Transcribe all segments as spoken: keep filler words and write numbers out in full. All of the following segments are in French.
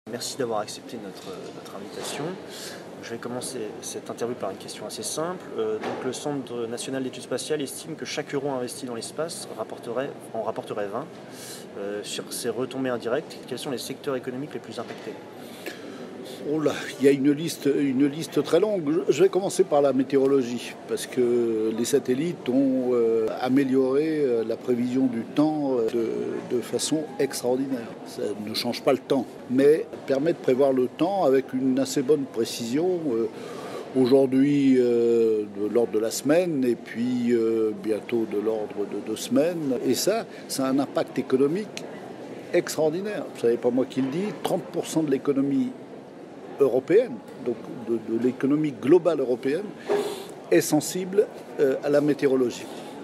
Merci d'avoir accepté notre, notre invitation. Je vais commencer cette interview par une question assez simple. Euh, donc le Centre national d'études spatiales estime que chaque euro investi dans l'espace rapporterait, en rapporterait vingt. Euh, sur ces retombées indirectes, quels sont les secteurs économiques les plus impactés ? Oh là, il y a une liste, une liste très longue. Je vais commencer par la météorologie, parce que les satellites ont euh, amélioré euh, la prévision du temps euh, de, de façon extraordinaire. Ça ne change pas le temps, mais permet de prévoir le temps avec une assez bonne précision. Euh, Aujourd'hui, euh, de l'ordre de la semaine, et puis euh, bientôt de l'ordre de deux semaines. Et ça, ça a un impact économique extraordinaire. Vous savez, pas moi qui le dis, trente pour cent de l'économie européenne, donc de, de l'économie globale européenne, est sensible euh, à la météorologie.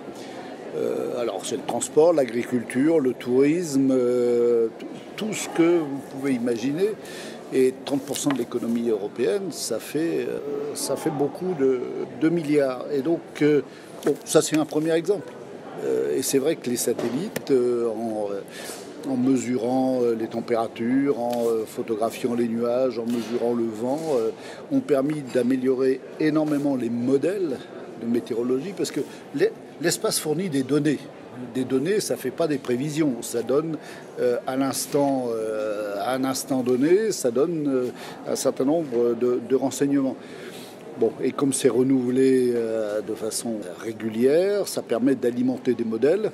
Euh, alors c'est le transport, l'agriculture, le tourisme, euh, tout ce que vous pouvez imaginer. Et trente pour cent de l'économie européenne, ça fait, euh, ça fait beaucoup de, de milliards. Et donc, euh, bon, ça c'est un premier exemple. Euh, et c'est vrai que les satellites, euh, en, en mesurant les températures, en photographiant les nuages, en mesurant le vent, euh, ont permis d'améliorer énormément les modèles de météorologie, parce que l'espace fournit des données. Des données, ça ne fait pas des prévisions, ça donne euh, à l'instant, euh, à un instant donné, ça donne euh, un certain nombre de, de renseignements. Bon, et comme c'est renouvelé euh, de façon régulière, ça permet d'alimenter des modèles.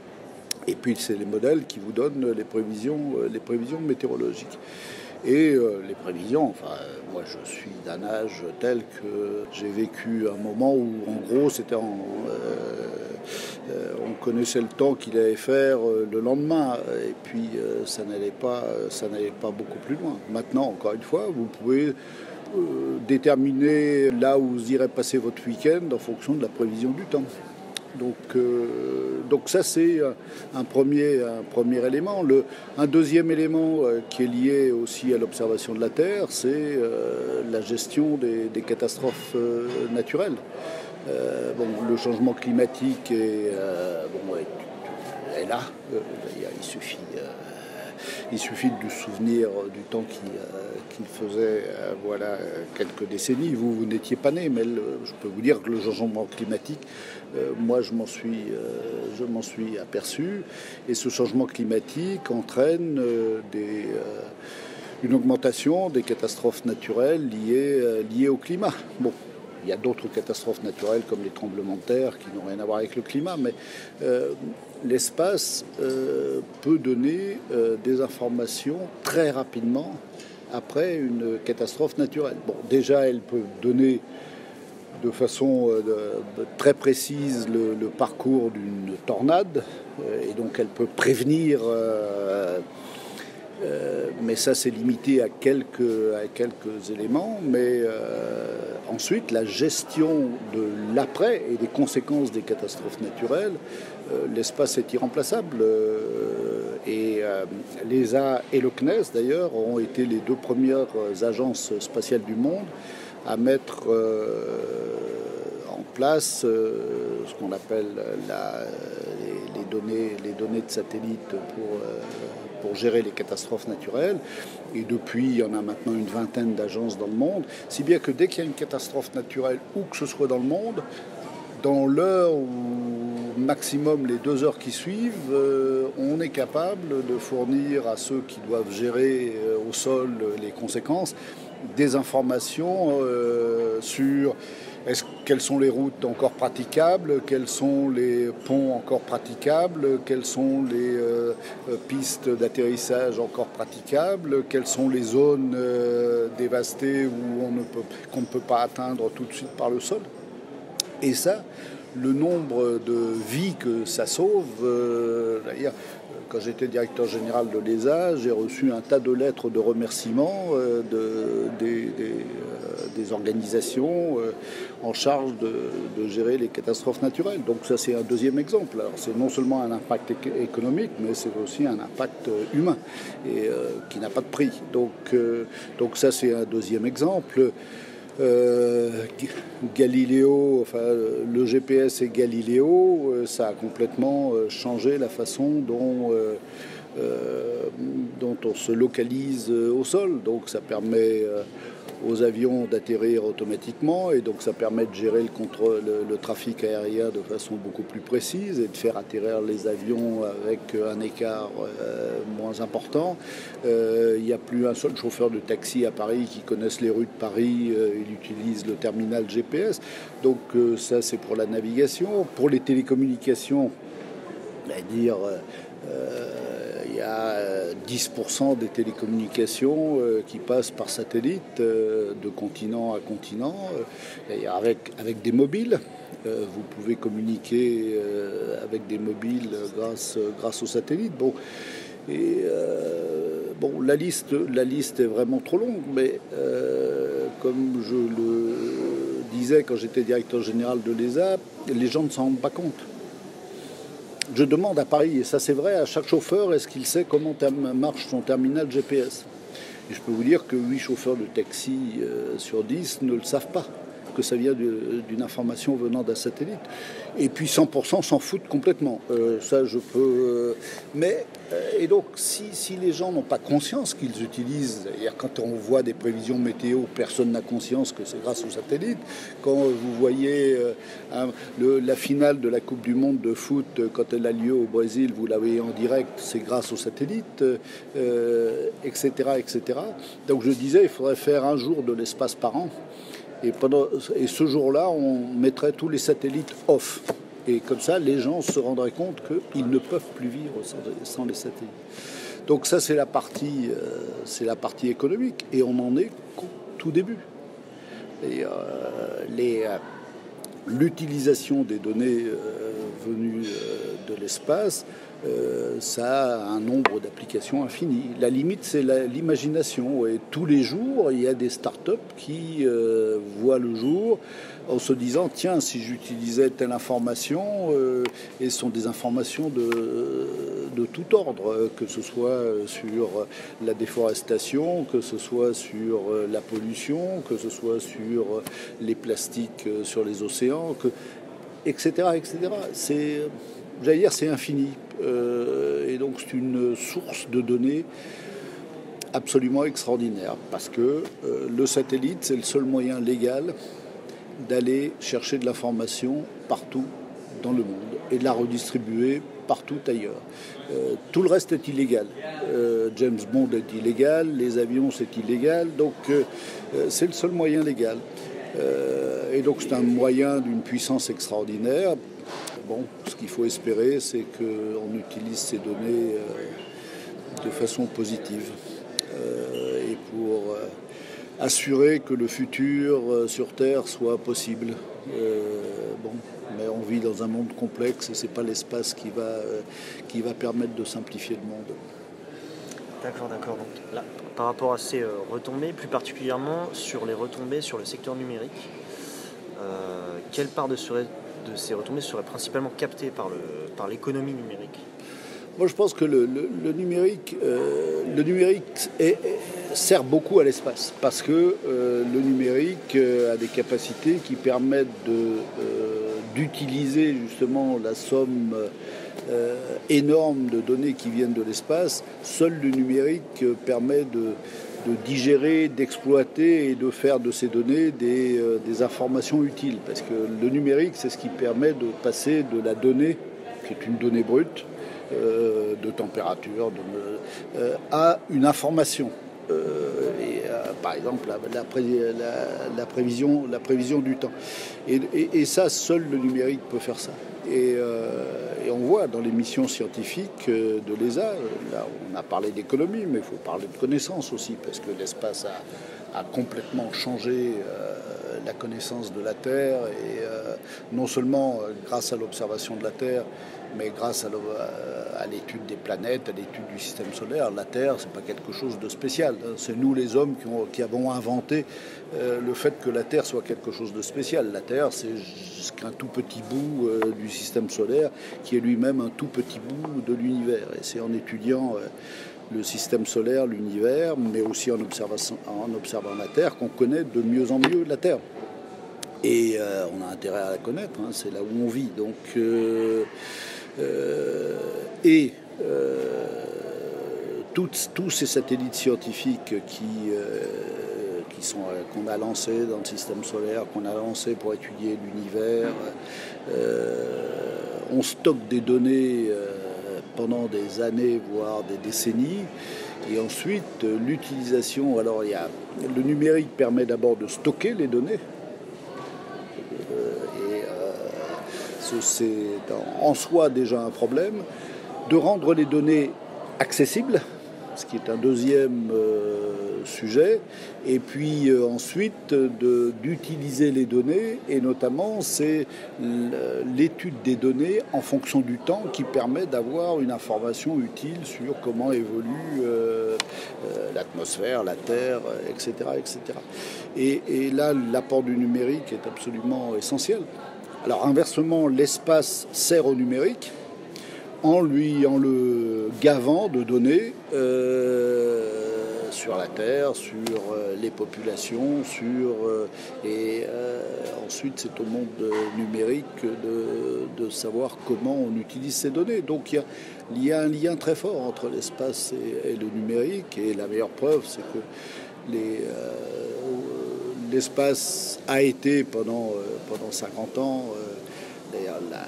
Et puis c'est les modèles qui vous donnent les prévisions, les prévisions météorologiques. Et euh, les prévisions, enfin, euh, moi je suis d'un âge tel que j'ai vécu un moment où en gros c'était en, euh, euh, on connaissait le temps qu'il allait faire euh, le lendemain, et puis euh, ça n'allait pas, ça n'allait pas beaucoup plus loin. Maintenant, encore une fois, vous pouvez euh, déterminer là où vous irez passer votre week-end en fonction de la prévision du temps. Donc, euh, donc ça c'est un premier, un premier élément. Le, un deuxième élément euh, qui est lié aussi à l'observation de la Terre, c'est euh, la gestion des, des catastrophes euh, naturelles. Euh, bon, le changement climatique est, euh, bon, est, est là. Euh, il suffit, euh, il suffit de se souvenir du temps qu'il, euh, qu'il faisait euh, voilà, quelques décennies. Vous, vous n'étiez pas né, mais le, je peux vous dire que le changement climatique, euh, moi je m'en suis, euh, je m'en suis aperçu. Et ce changement climatique entraîne euh, des, euh, une augmentation des catastrophes naturelles liées, euh, liées au climat. Bon. Il y a d'autres catastrophes naturelles comme les tremblements de terre qui n'ont rien à voir avec le climat, mais euh, l'espace euh, peut donner euh, des informations très rapidement après une catastrophe naturelle. Bon, déjà, elle peut donner de façon euh, de, de très précise le, le parcours d'une tornade, euh, et donc elle peut prévenir... Euh, Euh, mais ça, c'est limité à quelques, à quelques éléments. Mais euh, ensuite, la gestion de l'après et des conséquences des catastrophes naturelles, euh, l'espace est irremplaçable. Euh, et euh, l'E S A et le C N E S, d'ailleurs, ont été les deux premières agences spatiales du monde à mettre euh, en place euh, ce qu'on appelle la, les, les, données, les données de satellite pour... Euh, pour gérer les catastrophes naturelles. Et depuis, il y en a maintenant une vingtaine d'agences dans le monde. Si bien que dès qu'il y a une catastrophe naturelle, où que ce soit dans le monde, dans l'heure ou maximum les deux heures qui suivent, euh, on est capable de fournir à ceux qui doivent gérer euh, au sol les conséquences des informations euh, sur est-ce, quelles sont les routes encore praticables, quels sont les ponts encore praticables, quelles sont les euh, pistes d'atterrissage encore praticables, quelles sont les zones euh, dévastées où on ne peut, qu'on ne peut pas atteindre tout de suite par le sol. Et ça, le nombre de vies que ça sauve, euh, d'ailleurs, quand j'étais directeur général de l'E S A, j'ai reçu un tas de lettres de remerciements euh, de, des, des, euh, des organisations euh, en charge de, de gérer les catastrophes naturelles. Donc ça, c'est un deuxième exemple. Alors, c'est non seulement un impact économique, mais c'est aussi un impact humain et euh, qui n'a pas de prix. Donc, euh, donc ça, c'est un deuxième exemple. Euh, Galiléo, enfin le G P S et Galiléo, euh, ça a complètement euh, changé la façon dont, euh, euh, dont on se localise au sol. Donc ça permet euh, aux avions d'atterrir automatiquement et donc ça permet de gérer le, contrôle, le, le trafic aérien de façon beaucoup plus précise et de faire atterrir les avions avec un écart euh, moins important. Euh, il n'y a plus un seul chauffeur de taxi à Paris qui connaisse les rues de Paris, euh, il utilise le terminal G P S. Donc euh, ça c'est pour la navigation. Pour les télécommunications, c'est-à-dire euh, il y a dix pour cent des télécommunications euh, qui passent par satellite euh, de continent à continent, euh, avec, avec des mobiles. Euh, vous pouvez communiquer euh, avec des mobiles grâce, grâce aux satellites. Bon, et, euh, bon la, liste, la liste est vraiment trop longue, mais euh, comme je le disais quand j'étais directeur général de l'E S A, les gens ne s'en rendent pas compte. Je demande à Paris, et ça c'est vrai, à chaque chauffeur, est-ce qu'il sait comment marche son terminal G P S? Et je peux vous dire que huit chauffeurs de taxi euh, sur dix ne le savent pas, que ça vient d'une information venant d'un satellite. Et puis cent pour cent s'en foutent complètement. Euh, ça, je peux... Euh, mais, euh, et donc, si, si les gens n'ont pas conscience qu'ils utilisent, c'est-à-dire quand on voit des prévisions météo, personne n'a conscience que c'est grâce au satellite. Quand vous voyez euh, hein, le, la finale de la Coupe du Monde de foot, quand elle a lieu au Brésil, vous la voyez en direct, c'est grâce au satellite, euh, et cetera, et cetera. Donc je disais, il faudrait faire un jour de l'espace par an. Et, pendant, et ce jour-là, on mettrait tous les satellites off. Et comme ça, les gens se rendraient compte qu'ils ne peuvent plus vivre sans, sans les satellites. Donc ça, c'est la partie, euh, c'est la partie économique. Et on en est au tout début. Et, euh, les, euh, l'utilisation des données euh, venues euh, de l'espace, Euh, ça a un nombre d'applications infini. La limite, c'est la, l'imagination. Et tous les jours, il y a des startups qui euh, voient le jour en se disant tiens, si j'utilisais telle information, euh, et ce sont des informations de, de tout ordre, que ce soit sur la déforestation, que ce soit sur la pollution, que ce soit sur les plastiques sur les océans, que, et cetera, et cetera. C'est, j'allais dire, c'est infini. Euh, et donc c'est une source de données absolument extraordinaire parce que euh, le satellite, c'est le seul moyen légal d'aller chercher de l'information partout dans le monde et de la redistribuer partout ailleurs. Euh, tout le reste est illégal. Euh, James Bond est illégal, les avions c'est illégal, donc euh, c'est le seul moyen légal. Euh, et donc c'est un moyen d'une puissance extraordinaire. Bon, ce qu'il faut espérer, c'est qu'on utilise ces données euh, de façon positive euh, et pour euh, assurer que le futur euh, sur Terre soit possible. Euh, bon, mais on vit dans un monde complexe et c'est pas l'espace qui va, euh, qui va permettre de simplifier le monde. D'accord, d'accord. Donc là, par rapport à ces euh, retombées, plus particulièrement sur les retombées sur le secteur numérique, euh, quelle part de, serait, de ces retombées serait principalement captée par, le, par l'économie numérique? Moi, je pense que le, le, le numérique, euh, le numérique est, est, sert beaucoup à l'espace parce que euh, le numérique euh, a des capacités qui permettent de, euh, d'utiliser justement la somme euh, énorme de données qui viennent de l'espace. Seul le numérique permet de, de digérer, d'exploiter et de faire de ces données des, euh, des informations utiles. Parce que le numérique, c'est ce qui permet de passer de la donnée, qui est une donnée brute, Euh, de température, de, euh, à une information. Euh, et, euh, par exemple, la, la, pré, la, la, prévision, la prévision du temps. Et, et, et ça, seul le numérique peut faire ça. Et, euh, et on voit dans les missions scientifiques de l'E S A, là on a parlé d'économie, mais il faut parler de connaissance aussi, parce que l'espace a, a complètement changé euh, la connaissance de la Terre, et euh, non seulement grâce à l'observation de la Terre, mais grâce à, à l'étude des planètes, à l'étude du système solaire. La Terre, c'est pas quelque chose de spécial. C'est nous les hommes qui, ont, qui avons inventé euh, le fait que la Terre soit quelque chose de spécial. La Terre, c'est qu'un tout petit bout euh, du système solaire qui est lui-même un tout petit bout de l'univers. Et c'est en étudiant euh, le système solaire, l'univers, mais aussi en observant, en observant la Terre qu'on connaît de mieux en mieux la Terre. Et euh, on a intérêt à la connaître, hein, c'est là où on vit. Donc, euh, euh, et euh, toutes, tous ces satellites scientifiques qui, euh, qui sont, euh, qu'on a lancés dans le système solaire, qu'on a lancés pour étudier l'univers, euh, on stocke des données euh, pendant des années, voire des décennies. Et ensuite, l'utilisation, alors il y a, le numérique permet d'abord de stocker les données. Euh, et euh, c'est en soi déjà un problème. De rendre les données accessibles, ce qui est un deuxième euh, sujet, et puis euh, ensuite de, d'utiliser les données, et notamment c'est l'étude des données en fonction du temps qui permet d'avoir une information utile sur comment évolue euh, euh, l'atmosphère, la Terre, et cetera, et cetera. Et, et là, l'apport du numérique est absolument essentiel. Alors inversement, l'espace sert au numérique, en lui, en le gavant de données euh, sur la Terre, sur euh, les populations, sur euh, et euh, ensuite c'est au monde numérique de, de savoir comment on utilise ces données. Donc il y a, il y a un lien très fort entre l'espace et, et le numérique, et la meilleure preuve c'est que les, euh, l'espace a été pendant, euh, pendant cinquante ans euh, d'ailleurs la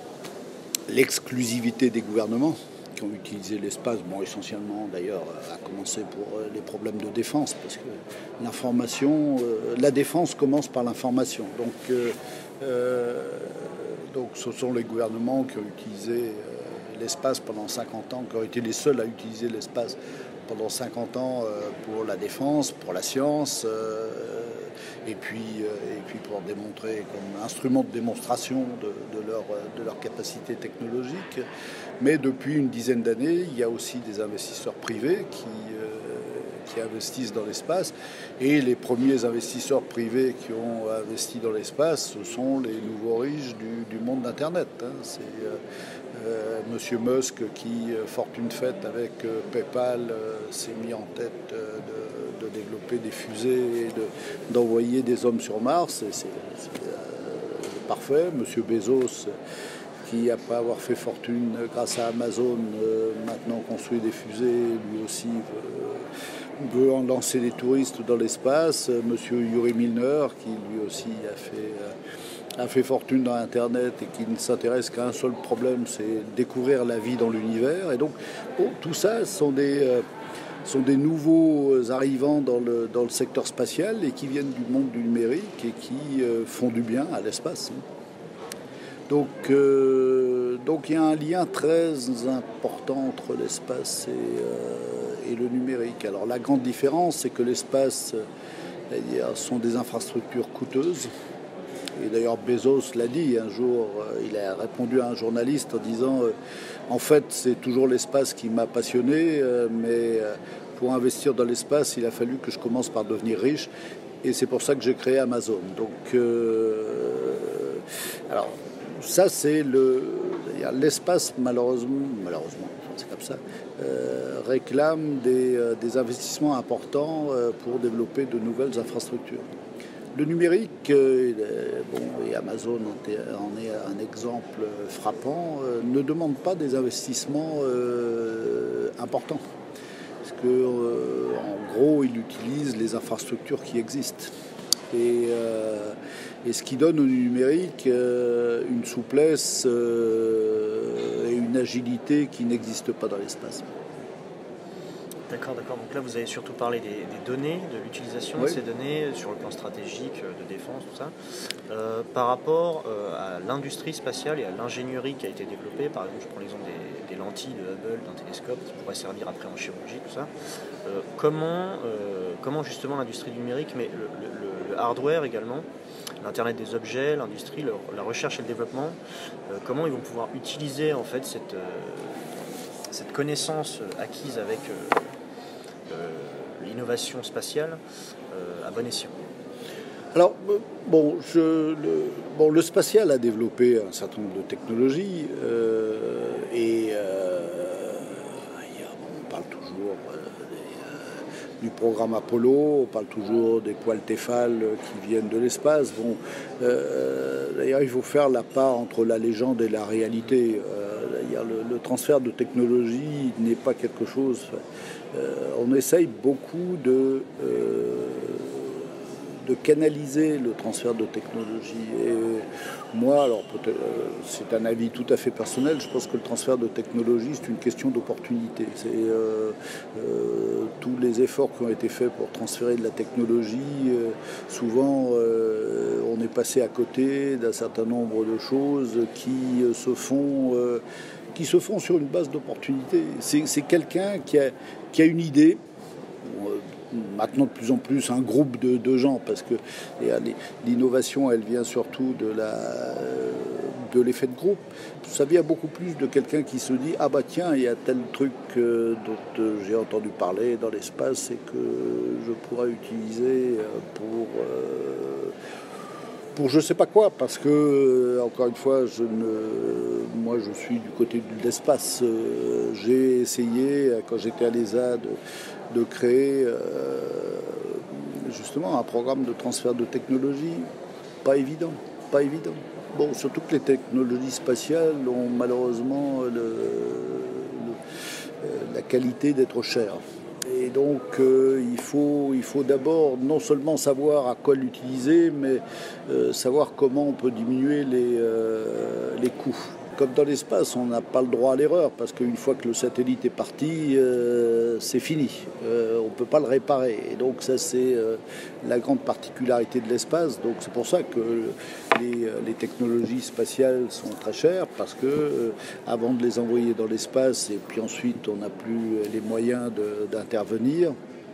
l'exclusivité des gouvernements qui ont utilisé l'espace, bon, essentiellement d'ailleurs, à commencer pour les problèmes de défense, parce que l'information, euh, la défense commence par l'information. Donc, euh, euh, donc ce sont les gouvernements qui ont utilisé euh, l'espace pendant cinquante ans, qui ont été les seuls à utiliser l'espace pendant cinquante ans euh, pour la défense, pour la science, euh, et puis, euh, et puis pour démontrer comme instrument de démonstration de, de, leur, de leur capacité technologique. Mais depuis une dizaine d'années, il y a aussi des investisseurs privés qui, euh, qui investissent dans l'espace. Et les premiers investisseurs privés qui ont investi dans l'espace, ce sont les nouveaux riches du, du monde d'Internet. Hein. C'est euh, euh, Monsieur Musk qui, fortune faite avec euh, PayPal, euh, s'est mis en tête euh, de, de développer des fusées et de, d'envoyer des hommes sur Mars. Et c'est, c'est euh, parfait. Monsieur Bezos, qui, après avoir fait fortune grâce à Amazon, euh, maintenant construit des fusées, lui aussi veut, veut en lancer des touristes dans l'espace. Monsieur Yuri Milner, qui lui aussi a fait, euh, a fait fortune dans Internet et qui ne s'intéresse qu'à un seul problème, c'est découvrir la vie dans l'univers. Et donc, bon, tout ça sont des, euh, sont des nouveaux arrivants dans le, dans le secteur spatial et qui viennent du monde du numérique et qui euh, font du bien à l'espace. Donc, euh, donc il y a un lien très important entre l'espace et, euh, et le numérique. Alors la grande différence, c'est que l'espace, c'est-à-dire, sont des infrastructures coûteuses. Et d'ailleurs Bezos l'a dit un jour, il a répondu à un journaliste en disant euh, en fait c'est toujours l'espace qui m'a passionné, euh, mais pour investir dans l'espace il a fallu que je commence par devenir riche, et c'est pour ça que j'ai créé Amazon. Donc euh, alors ça, c'est le, l'espace, malheureusement, malheureusement, c'est comme ça, euh, réclame des, euh, des investissements importants euh, pour développer de nouvelles infrastructures. Le numérique, euh, bon, et Amazon en est un exemple frappant, euh, ne demande pas des investissements euh, importants. Parce que, euh, en gros, il utilise les infrastructures qui existent. Et, euh, et ce qui donne au numérique euh, une souplesse euh, et une agilité qui n'existent pas dans l'espace. D'accord, d'accord. Donc là, vous avez surtout parlé des, des données, de l'utilisation oui. de ces données sur le plan stratégique, de défense, tout ça. Euh, par rapport euh, à l'industrie spatiale et à l'ingénierie qui a été développée, par exemple, je prends l'exemple des, des lentilles de Hubble, d'un télescope qui pourrait servir après en chirurgie, tout ça. Euh, comment, euh, comment justement l'industrie du numérique, mais le, le, le hardware également, l'Internet des objets, l'industrie, le, la recherche et le développement, euh, comment ils vont pouvoir utiliser en fait cette, euh, cette connaissance acquise avec euh, euh, l'innovation spatiale euh, à bon escient. Alors, bon, je, le, bon, le spatial a développé un certain nombre de technologies euh, et euh, on parle toujours euh, du programme Apollo, on parle toujours des poils Tefal qui viennent de l'espace. Bon, euh, d'ailleurs, il faut faire la part entre la légende et la réalité. Euh, il dire, le, le transfert de technologie n'est pas quelque chose... Euh, on essaye beaucoup de, euh, de canaliser le transfert de technologie. Et moi, alors peut-être, euh, c'est un avis tout à fait personnel, je pense que le transfert de technologie, c'est une question d'opportunité. C'est euh, euh, tous les efforts qui ont été faits pour transférer de la technologie, euh, souvent euh, on est passé à côté d'un certain nombre de choses qui euh, se font... Euh, qui se font sur une base d'opportunité. C'est, c'est quelqu'un qui a, qui a une idée, maintenant de plus en plus un groupe de, de gens, parce que l'innovation, elle vient surtout de, la, de l'effet de groupe. Ça vient beaucoup plus de quelqu'un qui se dit « Ah bah tiens, il y a tel truc euh, dont euh, j'ai entendu parler dans l'espace et que je pourrais utiliser pour... Euh, pour je sais pas quoi, parce que, euh, encore une fois, je ne, moi je suis du côté de l'espace. Euh, j'ai essayé, quand j'étais à l'E S A, de, de créer euh, justement un programme de transfert de technologie. Pas évident, pas évident. Bon, surtout que les technologies spatiales ont malheureusement le, le, la qualité d'être chères. Et donc euh, il faut, il faut d'abord non seulement savoir à quoi l'utiliser, mais euh, savoir comment on peut diminuer les, euh, les coûts. Comme dans l'espace, on n'a pas le droit à l'erreur, parce qu'une fois que le satellite est parti, euh, c'est fini. Euh, on ne peut pas le réparer. Et donc ça, c'est euh, la grande particularité de l'espace. Donc c'est pour ça que les, les technologies spatiales sont très chères, parce que euh, avant de les envoyer dans l'espace, et puis ensuite on n'a plus les moyens de, d'intervenir,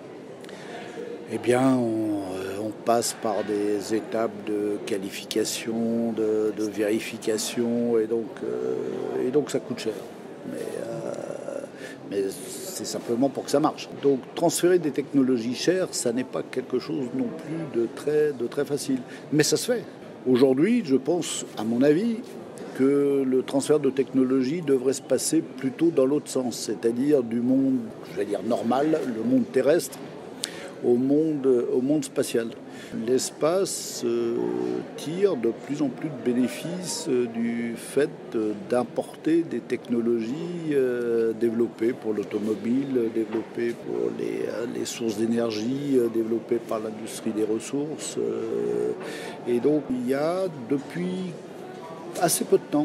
eh bien, on, on passe par des étapes de qualification, de, de vérification, et donc, euh, et donc ça coûte cher. Mais, euh, mais c'est simplement pour que ça marche. Donc transférer des technologies chères, ça n'est pas quelque chose non plus de très, de très facile. Mais ça se fait. Aujourd'hui, je pense, à mon avis, que le transfert de technologie devrait se passer plutôt dans l'autre sens, c'est-à-dire du monde, je vais dire normal, le monde terrestre, au monde, au monde spatial. L'espace euh, tire de plus en plus de bénéfices euh, du fait euh, d'importer des technologies euh, développées pour l'automobile, développées pour les, euh, les sources d'énergie, euh, développées par l'industrie des ressources. Euh, et donc il y a depuis assez peu de temps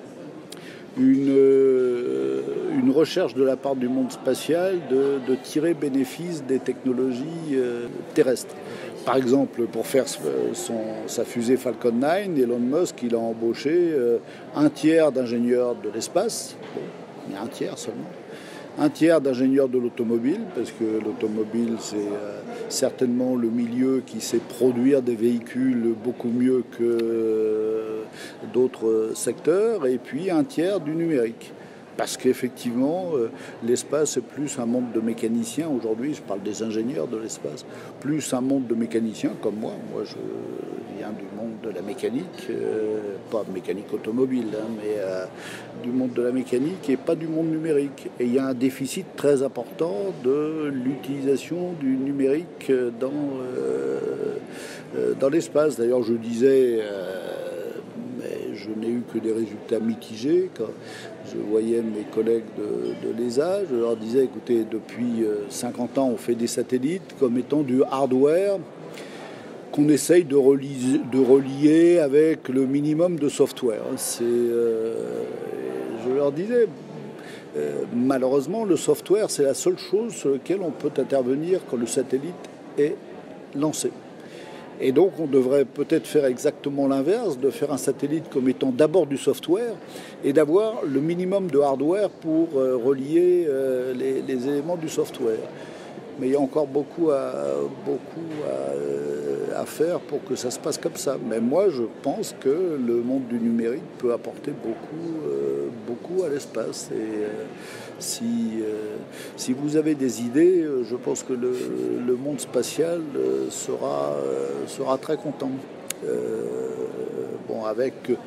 une, euh, une recherche de la part du monde spatial de, de tirer bénéfice des technologies euh, terrestres. Par exemple, pour faire son, sa fusée Falcon neuf, Elon Musk il a embauché euh, un tiers d'ingénieurs de l'espace, bon, il y a un tiers seulement, un tiers d'ingénieurs de l'automobile, parce que l'automobile c'est euh, certainement le milieu qui sait produire des véhicules beaucoup mieux que euh, d'autres secteurs, et puis un tiers du numérique. Parce qu'effectivement, euh, l'espace est plus un monde de mécaniciens. Aujourd'hui, je parle des ingénieurs de l'espace, plus un monde de mécaniciens comme moi. Moi, je viens du monde de la mécanique, euh, pas mécanique automobile, hein, mais euh, du monde de la mécanique et pas du monde numérique. Et il y a un déficit très important de l'utilisation du numérique dans, euh, euh, dans l'espace. D'ailleurs, je disais... Euh, mais je n'ai eu que des résultats mitigés. Quand je voyais mes collègues de, de l'E S A, je leur disais, écoutez, depuis cinquante ans, on fait des satellites comme étant du hardware qu'on essaye de relier, de relier avec le minimum de software. C'est, euh, je leur disais, euh, malheureusement, le software, c'est la seule chose sur laquelle on peut intervenir quand le satellite est lancé. Et donc on devrait peut-être faire exactement l'inverse, de faire un satellite comme étant d'abord du software et d'avoir le minimum de hardware pour euh, relier euh, les, les éléments du software. Mais il y a encore beaucoup à, beaucoup à, à faire pour que ça se passe comme ça. Mais moi, je pense que le monde du numérique peut apporter beaucoup, euh, beaucoup à l'espace. Et euh, si, euh, si vous avez des idées, je pense que le, le monde spatial sera, sera très content. Euh, bon, avec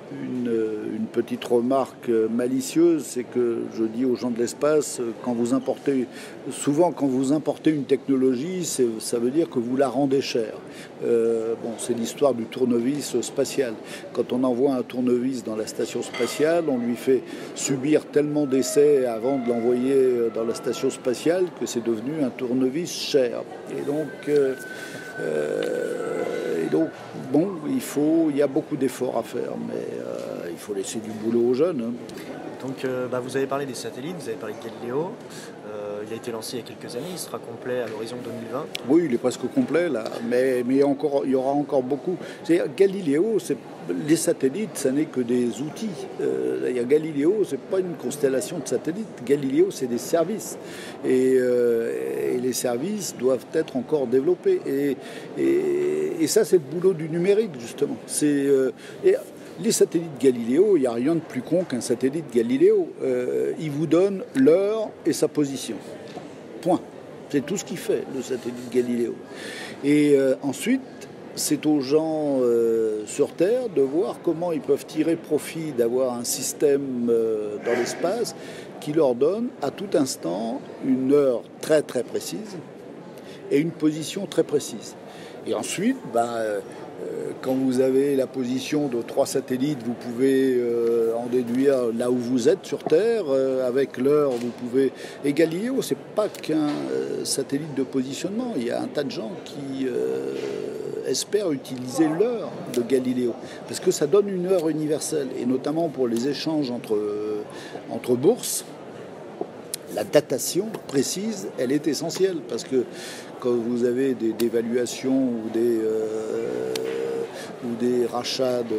une, une petite remarque malicieuse, c'est que je dis aux gens de l'espace, quand vous importez, souvent quand vous importez une technologie, ça veut dire que vous la rendez chère. Euh, bon, c'est l'histoire du tournevis spatial. Quand on envoie un tournevis dans la station spatiale, on lui fait subir tellement d'essais avant de l'envoyer dans la station spatiale que c'est devenu un tournevis cher. Et donc... Euh, Euh, et donc, bon, il, faut, il y a beaucoup d'efforts à faire, mais euh, il faut laisser du boulot aux jeunes. Hein. Donc, euh, bah, vous avez parlé des satellites, vous avez parlé de Galileo. Euh, il a été lancé il y a quelques années, il sera complet à l'horizon deux mille vingt. Oui, il est presque complet, là, mais, mais il, y a encore, il y aura encore beaucoup. C'est, Galileo, c'est, les satellites, ça n'est que des outils. Euh, il y a Galileo, c'est pas une constellation de satellites. Galileo, c'est des services. Et, euh, et les services doivent être encore développés. Et, et, et ça, c'est le boulot du numérique, justement. C'est... Euh, et, les satellites Galileo, il n'y a rien de plus con qu'un satellite Galileo. Euh, il vous donne l'heure et sa position. Point. C'est tout ce qu'il fait, le satellite Galileo. Et euh, ensuite, c'est aux gens euh, sur Terre de voir comment ils peuvent tirer profit d'avoir un système euh, dans l'espace qui leur donne à tout instant une heure très très précise et une position très précise. Et ensuite, ben, euh, quand vous avez la position de trois satellites, vous pouvez euh, en déduire là où vous êtes sur Terre. Euh, avec l'heure, vous pouvez... Et Galileo, c'est pas qu'un euh, satellite de positionnement. Il y a un tas de gens qui euh, espèrent utiliser l'heure de Galileo. Parce que ça donne une heure universelle. Et notamment pour les échanges entre, euh, entre bourses, la datation précise, elle est essentielle. Parce que quand vous avez des dévaluations ou des... Euh, ou des rachats de,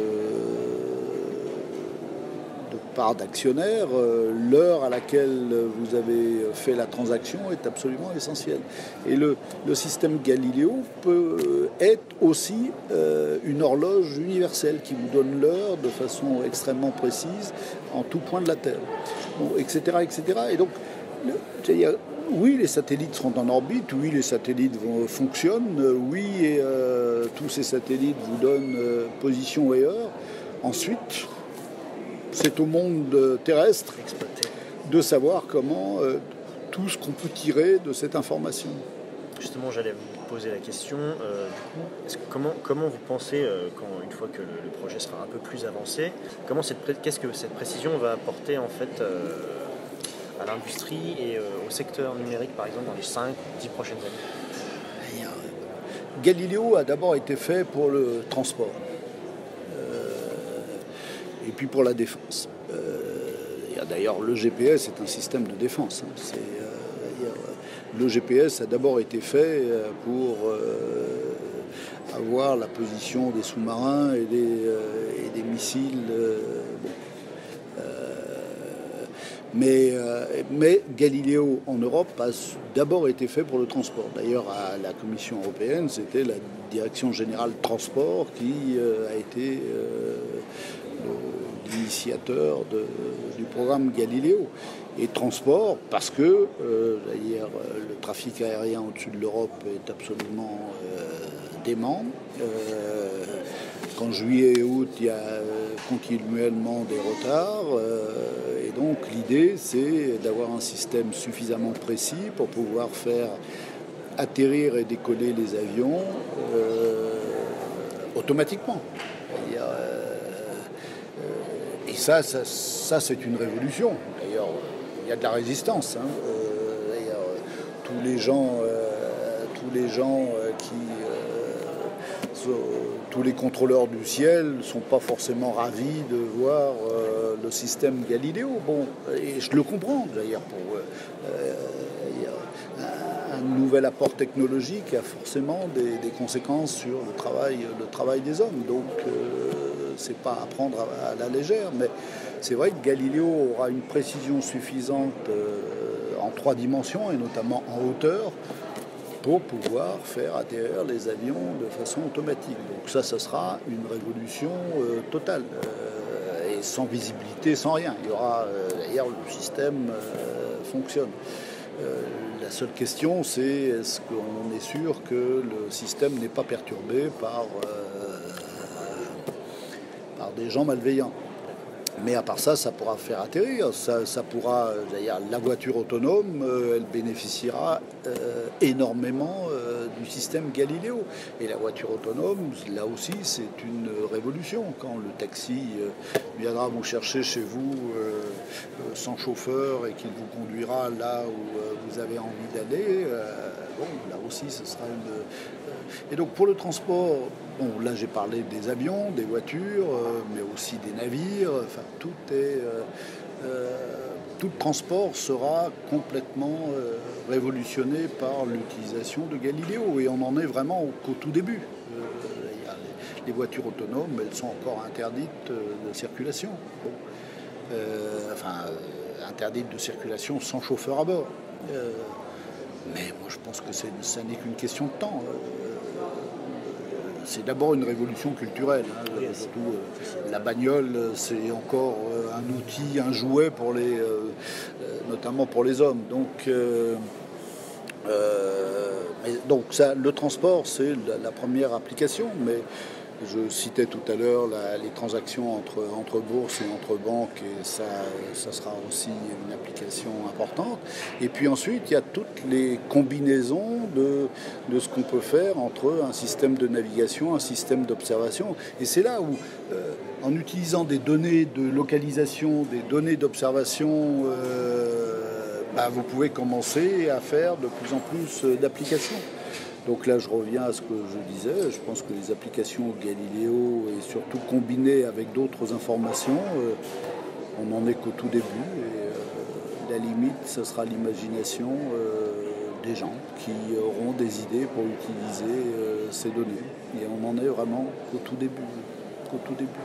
de parts d'actionnaires, euh, l'heure à laquelle vous avez fait la transaction est absolument essentielle. Et le, le système Galileo peut être aussi euh, une horloge universelle qui vous donne l'heure de façon extrêmement précise en tout point de la Terre, bon, et cetera, et cetera. Et donc, le, c'est-à-dire, oui, les satellites seront en orbite, oui, les satellites vont, fonctionnent, oui, et euh, tous ces satellites vous donnent euh, position et heure. Ensuite, c'est au monde terrestre de savoir comment euh, tout ce qu'on peut tirer de cette information. Justement, j'allais vous poser la question. Euh, du coup, est-ce que, comment, comment vous pensez, euh, quand, une fois que le, le projet sera un peu plus avancé, comment cette, qu'est-ce que cette précision va apporter en fait euh, à l'industrie et euh, au secteur numérique, par exemple, dans les cinq ou dix prochaines années? Galileo a d'abord été fait pour le transport euh, et puis pour la défense. Euh, D'ailleurs, le G P S est un système de défense. Hein. C'est, euh, le G P S a d'abord été fait pour euh, avoir la position des sous-marins et des, euh, et des missiles. Euh, bon. Mais, euh, mais Galileo en Europe a d'abord été fait pour le transport. D'ailleurs, à la Commission européenne, c'était la Direction générale transport qui euh, a été euh, l'initiateur de, du programme Galileo. Et transport parce que euh, d'ailleurs, le trafic aérien au-dessus de l'Europe est absolument euh, dément. Euh, qu'en juillet et août, il y a continuellement des retards. Euh, et donc l'idée, c'est d'avoir un système suffisamment précis pour pouvoir faire atterrir et décoller les avions euh, automatiquement. Et, euh, et ça, ça, ça, c'est une révolution. D'ailleurs, il y a de la résistance. Hein. Euh, d'ailleurs, tous les gens, euh, tous les gens euh, qui... Euh, sont, tous les contrôleurs du ciel ne sont pas forcément ravis de voir euh, le système Galileo. Bon, et je le comprends d'ailleurs. Pour, euh, il y a un nouvel apport technologique a forcément des, des conséquences sur le travail, le travail des hommes. Donc, euh, c'est pas à prendre à, à la légère. Mais c'est vrai que Galileo aura une précision suffisante euh, en trois dimensions et notamment en hauteur, pour pouvoir faire atterrir les avions de façon automatique. Donc ça, ça sera une révolution euh, totale, euh, et sans visibilité, sans rien. Il y aura, euh, d'ailleurs, le système euh, fonctionne. Euh, la seule question, c'est est-ce qu'on est sûr que le système n'est pas perturbé par, euh, par des gens malveillants. Mais à part ça, ça pourra faire atterrir. Ça, ça pourra, d'ailleurs, la voiture autonome, euh, elle bénéficiera euh, énormément euh, du système Galileo. Et la voiture autonome, là aussi, c'est une révolution. Quand le taxi euh, viendra vous chercher chez vous euh, sans chauffeur et qu'il vous conduira là où euh, vous avez envie d'aller, euh, bon, là aussi, ce sera une... Euh, et donc, pour le transport... Bon, là j'ai parlé des avions, des voitures, euh, mais aussi des navires. Enfin, tout est, euh, euh, tout transport sera complètement euh, révolutionné par l'utilisation de Galileo. Et on en est vraiment qu'au tout début. Euh, il y a les, les voitures autonomes, elles sont encore interdites de circulation. Bon. Euh, enfin, euh, interdites de circulation sans chauffeur à bord. Euh, mais moi je pense que c'est, ça n'est qu'une question de temps. Euh, C'est d'abord une révolution culturelle. Hein. Oui, surtout, euh, la bagnole, c'est encore euh, un outil, un jouet pour les, euh, notamment pour les hommes. Donc, euh, euh, mais, donc ça, le transport, c'est la, la première application. Mais je citais tout à l'heure la, les transactions entre, entre bourses et entre banques, et ça, ça sera aussi une application importante. Et puis ensuite, il y a toutes les combinaisons de, de ce qu'on peut faire entre un système de navigation, un système d'observation. Et c'est là où, euh, en utilisant des données de localisation, des données d'observation, euh, bah, vous pouvez commencer à faire de plus en plus d'applications. Donc là, je reviens à ce que je disais. Je pense que les applications Galileo, et surtout combinées avec d'autres informations, euh, on n'en est qu'au tout début. Et euh, la limite, ce sera l'imagination euh, des gens qui auront des idées pour utiliser euh, ces données. Et on en est vraiment qu'au tout début. Qu'au tout début.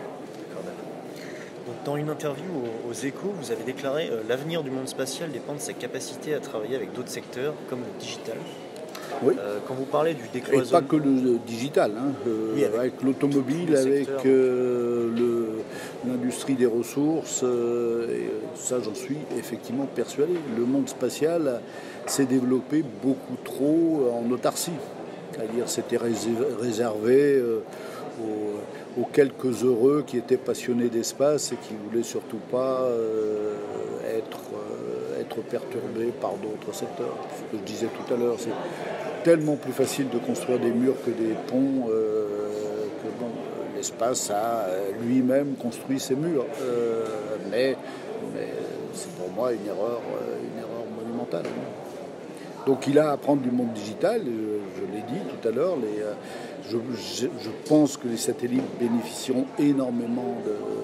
Donc, dans une interview aux, aux Échos, vous avez déclaré euh, « L'avenir du monde spatial dépend de sa capacité à travailler avec d'autres secteurs, comme le digital ». Oui. Euh, quand vous parlez du décloisonnement... Et pas que le digital, hein. euh, oui, avec, avec l'automobile, avec euh, le, l'industrie des ressources, euh, et ça j'en suis effectivement persuadé. Le monde spatial s'est développé beaucoup trop en autarcie. C'est-à-dire c'était réservé euh, aux, aux quelques heureux qui étaient passionnés d'espace et qui ne voulaient surtout pas euh, être, euh, être perturbés par d'autres secteurs. Ce que je disais tout à l'heure, c'est tellement plus facile de construire des murs que des ponts, euh, que bon, l'espace a lui-même construit ses murs. Euh, mais, mais c'est pour moi une erreur, une erreur monumentale. Donc il a à apprendre du monde digital, je l'ai dit tout à l'heure, les, je, je, je pense que les satellites bénéficieront énormément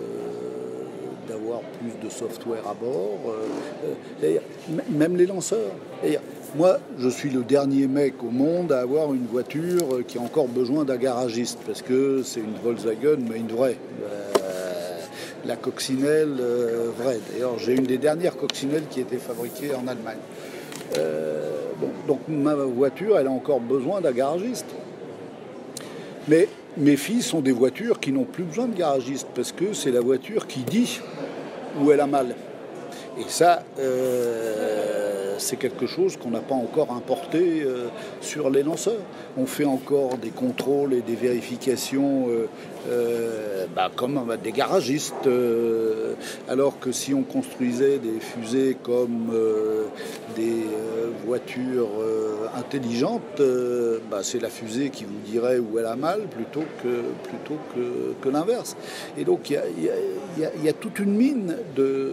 de, d'avoir plus de software à bord, euh, même les lanceurs. Moi, je suis le dernier mec au monde à avoir une voiture qui a encore besoin d'un garagiste, parce que c'est une Volkswagen, mais une vraie. Euh, la coccinelle euh, vraie. D'ailleurs, j'ai une des dernières coccinelles qui a été fabriquée en Allemagne. Euh, bon, donc ma voiture, elle a encore besoin d'un garagiste. Mais mes filles sont des voitures qui n'ont plus besoin de garagiste, parce que c'est la voiture qui dit où elle a mal. Et ça... Euh, c'est quelque chose qu'on n'a pas encore importé euh, sur les lanceurs. On fait encore des contrôles et des vérifications euh, euh, bah, comme des garagistes, euh, alors que si on construisait des fusées comme euh, des euh, voitures euh, intelligentes, euh, bah, c'est la fusée qui vous dirait où elle a mal plutôt que, plutôt que, que l'inverse. Et donc il y, y, y, y a toute une mine de...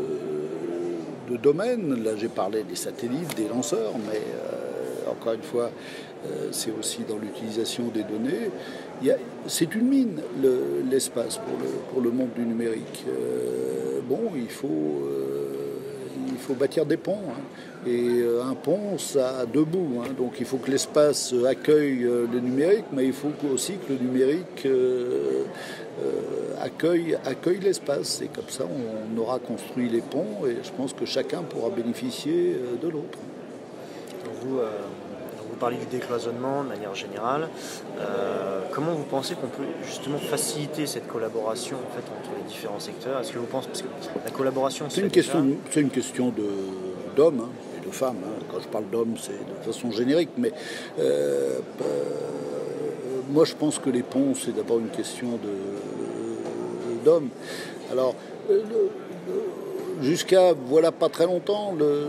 de domaines. Là, j'ai parlé des satellites, des lanceurs, mais euh, encore une fois, euh, c'est aussi dans l'utilisation des données. Il y a, c'est une mine, le, l'espace, pour le, pour le monde du numérique. Euh, bon, il faut, euh, il faut bâtir des ponts. Hein. Et euh, un pont, ça a deux bouts. Hein. Donc, il faut que l'espace accueille euh, le numérique, mais il faut aussi que le numérique... Euh, Euh, accueille, accueille l'espace, et comme ça on aura construit les ponts et je pense que chacun pourra bénéficier de l'autre. Donc vous, euh, vous parlez du décloisonnement de manière générale. Euh, comment vous pensez qu'on peut justement faciliter cette collaboration en fait, entre les différents secteurs? Est-ce que vous pensez, parce que la collaboration c'est une question, déjà... c'est une question de, d'hommes hein, et de femmes. Hein. Quand je parle d'hommes, c'est de façon générique, mais euh, euh, moi je pense que les ponts, c'est d'abord une question de d'hommes. Alors, jusqu'à voilà pas très longtemps, le,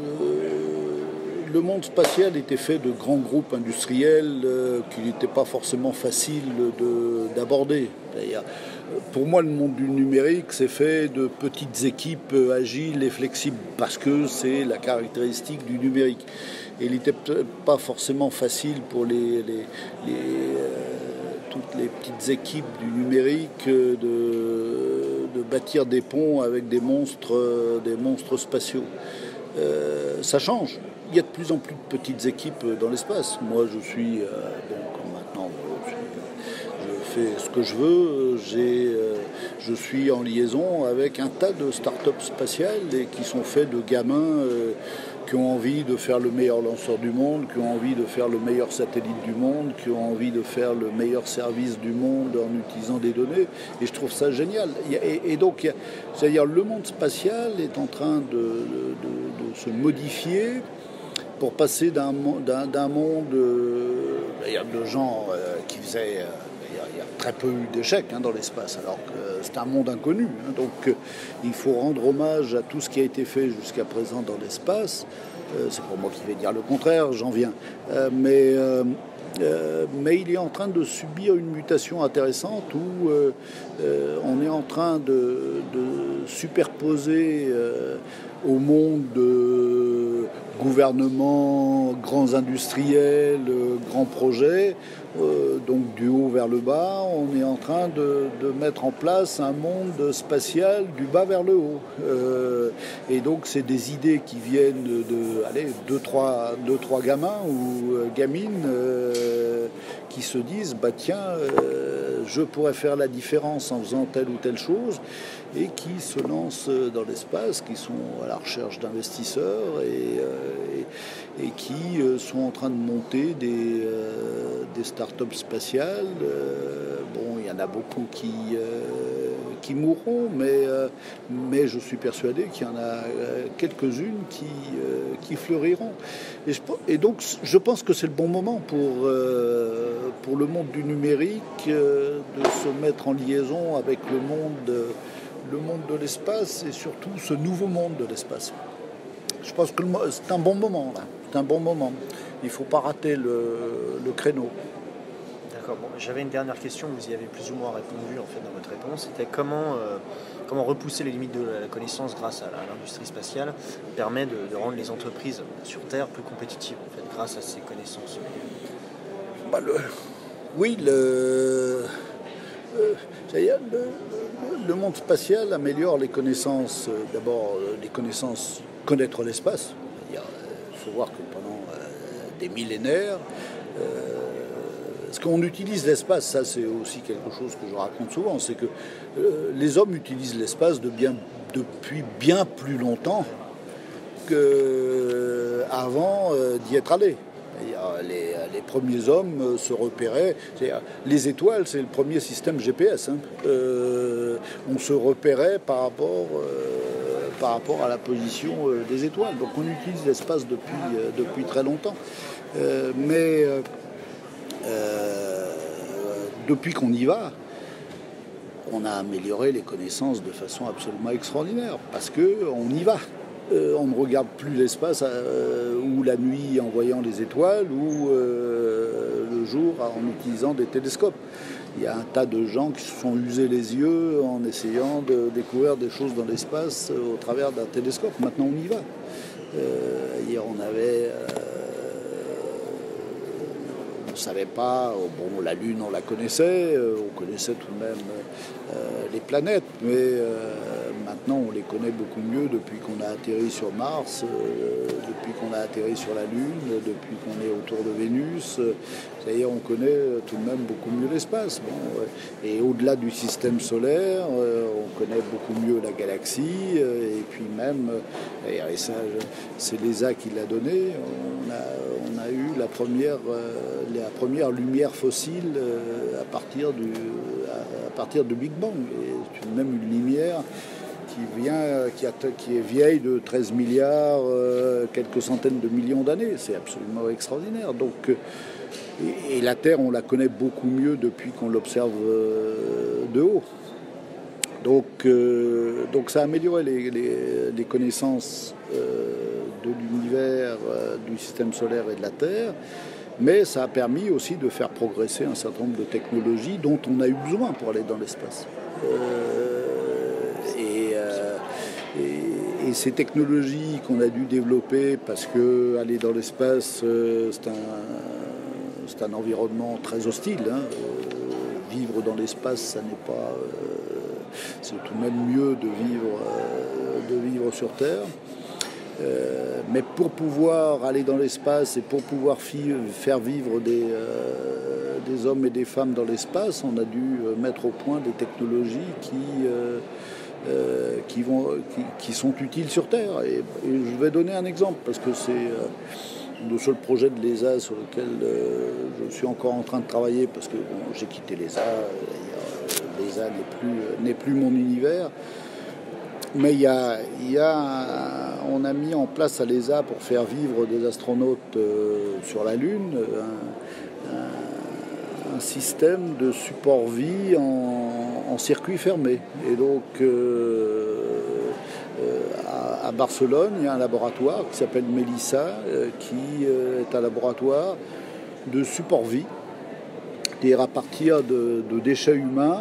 le monde spatial était fait de grands groupes industriels euh, qu'il n'était pas forcément facile d'aborder. Pour moi, le monde du numérique, c'est fait de petites équipes agiles et flexibles, parce que c'est la caractéristique du numérique. Et il n'était pas forcément facile pour les, les, les, euh, toutes les petites équipes du numérique de, de bâtir des ponts avec des monstres, des monstres spatiaux. Euh, ça change. Il y a de plus en plus de petites équipes dans l'espace. Moi, je suis, euh, bon, comme maintenant, je, suis, je fais ce que je veux. J'ai, euh, je suis en liaison avec un tas de start-up spatiales et qui sont faits de gamins euh, qui ont envie de faire le meilleur lanceur du monde, qui ont envie de faire le meilleur satellite du monde, qui ont envie de faire le meilleur service du monde en utilisant des données. Et je trouve ça génial. Et, et donc, c'est-à-dire le monde spatial est en train de, de, de se modifier pour passer d'un, d'un, d'un monde euh, de gens euh, qui faisaient... Euh, il y a très peu eu d'échecs hein, dans l'espace, alors que c'est un monde inconnu. Hein, donc euh, il faut rendre hommage à tout ce qui a été fait jusqu'à présent dans l'espace. Euh, c'est pour moi qui vais dire le contraire, j'en viens. Euh, mais, euh, euh, mais il est en train de subir une mutation intéressante où euh, euh, on est en train de, de superposer euh, au monde de gouvernements, grands industriels, euh, grands projets, euh, donc du haut vers le bas, on est en train de, de mettre en place un monde spatial du bas vers le haut. Euh, et donc c'est des idées qui viennent de allez, deux, trois, deux, trois gamins ou euh, gamines euh, qui se disent bah tiens, euh, je pourrais faire la différence en faisant telle ou telle chose, et qui se lancent dans l'espace, qui sont à la recherche d'investisseurs et, euh, et, et qui euh, sont en train de monter des, euh, des start-up spatiales. Euh, bon, il y en a beaucoup qui, euh, qui mourront, mais, euh, mais je suis persuadé qu'il y en a euh, quelques-unes qui, euh, qui fleuriront. Et, je, et donc, je pense que c'est le bon moment pour, euh, pour le monde du numérique euh, de se mettre en liaison avec le monde... Euh, le monde de l'espace et surtout ce nouveau monde de l'espace. Je pense que c'est un bon moment, là. C'est un bon moment. Il ne faut pas rater le, le créneau. D'accord. Bon, j'avais une dernière question, vous y avez plus ou moins répondu en fait dans votre réponse. C'était comment, euh, comment repousser les limites de la connaissance grâce à l'industrie spatiale permet de, de rendre les entreprises sur Terre plus compétitives en fait, grâce à ces connaissances. Bah, le, oui, le... Euh, c'est-à-dire, le, le, le monde spatial améliore les connaissances, euh, d'abord euh, les connaissances, connaître l'espace. Il faut voir que pendant euh, des millénaires, euh, ce qu'on utilise l'espace, ça c'est aussi quelque chose que je raconte souvent, c'est que euh, les hommes utilisent l'espace de bien, depuis bien plus longtemps qu'avant euh, d'y être allé. Les, les premiers hommes se repéraient. Les étoiles, c'est le premier système G P S. Hein. Euh, on se repérait par rapport, euh, par rapport à la position euh, des étoiles. Donc on utilise l'espace depuis, euh, depuis très longtemps. Euh, mais euh, euh, depuis qu'on y va, on a amélioré les connaissances de façon absolument extraordinaire parce qu'on y va. Euh, on ne regarde plus l'espace euh, ou la nuit en voyant les étoiles ou euh, le jour en utilisant des télescopes. Il y a un tas de gens qui se sont usés les yeux en essayant de découvrir des choses dans l'espace euh, au travers d'un télescope. Maintenant, on y va. Euh, hier, on avait... Euh, on ne savait pas... Bon, la Lune, on la connaissait. Euh, on connaissait tout de même euh, les planètes, mais... Euh, Maintenant, on les connaît beaucoup mieux depuis qu'on a atterri sur Mars, euh, depuis qu'on a atterri sur la Lune, depuis qu'on est autour de Vénus. C'est-à-dire, on connaît tout de même beaucoup mieux l'espace. Bon, et au-delà du système solaire, euh, on connaît beaucoup mieux la galaxie. Euh, et puis même, et ça, c'est l'E S A qui l'a donné, on a, on a eu la première, euh, la première lumière fossile euh, à, partir du, à, à partir du Big Bang. Et c'est même une lumière qui, vient, qui, a, qui est vieille de treize milliards, euh, quelques centaines de millions d'années. C'est absolument extraordinaire. Donc, euh, et, et la Terre, on la connaît beaucoup mieux depuis qu'on l'observe euh, de haut. Donc, euh, donc ça a amélioré les, les, les connaissances euh, de l'univers, euh, du système solaire et de la Terre, mais ça a permis aussi de faire progresser un certain nombre de technologies dont on a eu besoin pour aller dans l'espace. Euh, et, euh, et, et ces technologies qu'on a dû développer, parce que aller dans l'espace, euh, c'est un, c'est un environnement très hostile, hein. Euh, vivre dans l'espace, ça n'est pas... Euh, c'est tout de même mieux de vivre, euh, de vivre sur Terre. Euh, mais pour pouvoir aller dans l'espace et pour pouvoir fi- faire vivre des, euh, des hommes et des femmes dans l'espace, on a dû mettre au point des technologies qui, euh, euh, qui, vont, qui, qui sont utiles sur Terre. Et, et je vais donner un exemple, parce que c'est euh, le seul projet de l'E S A sur lequel euh, je suis encore en train de travailler, parce que bon, j'ai quitté l'E S A, euh, l'E S A n'est plus, n'est plus mon univers. Mais il y a, il y a un, on a mis en place à l'E S A pour faire vivre des astronautes euh, sur la Lune un, un, un système de support vie en, en circuit fermé. Et donc euh, euh, à, à Barcelone, il y a un laboratoire qui s'appelle Melissa, euh, qui euh, est un laboratoire de support vie, c'est-à-dire à partir de, de déchets humains.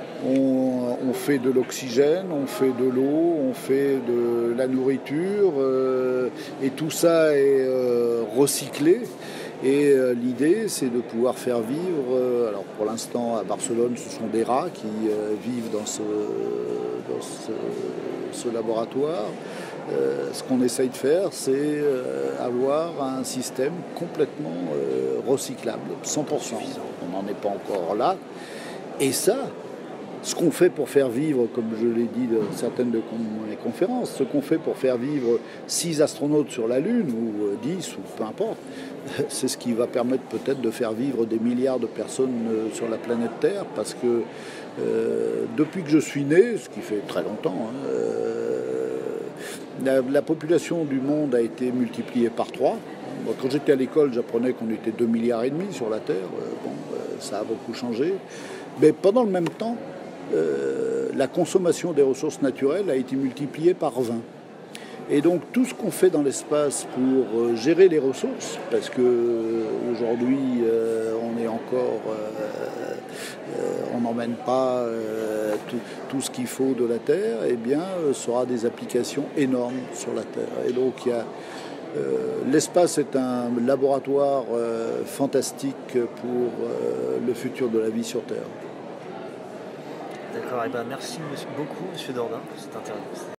On, on fait de l'oxygène, on fait de l'eau, on fait de la nourriture, euh, et tout ça est euh, recyclé. Et euh, l'idée, c'est de pouvoir faire vivre, euh, alors pour l'instant à Barcelone, ce sont des rats qui euh, vivent dans ce, dans ce, ce laboratoire. Euh, ce qu'on essaye de faire, c'est euh, avoir un système complètement euh, recyclable, cent pour cent. On n'en est pas encore là. Et ça, ce qu'on fait pour faire vivre, comme je l'ai dit dans certaines de mes conférences, ce qu'on fait pour faire vivre six astronautes sur la Lune, ou dix, ou peu importe, c'est ce qui va permettre peut-être de faire vivre des milliards de personnes sur la planète Terre, parce que euh, depuis que je suis né, ce qui fait très longtemps, hein, euh, la, la population du monde a été multipliée par trois. Bon, quand j'étais à l'école, j'apprenais qu'on était deux milliards et demi sur la Terre. Bon, ça a beaucoup changé. Mais pendant le même temps, Euh, la consommation des ressources naturelles a été multipliée par vingt. Et donc tout ce qu'on fait dans l'espace pour euh, gérer les ressources, parce qu'aujourd'hui euh, on est encore, euh, euh, on n'emmène pas euh, tout, tout ce qu'il faut de la Terre, eh bien euh, sera des applications énormes sur la Terre. Et donc il y a Euh, l'espace est un laboratoire euh, fantastique pour euh, le futur de la vie sur Terre. D'accord, et ben merci beaucoup, monsieur Dordain, pour cette interview.